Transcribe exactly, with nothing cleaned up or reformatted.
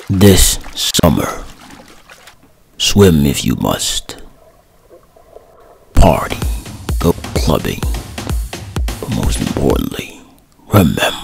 This summer, swim if you must. Party, go clubbing, but most importantly, remember,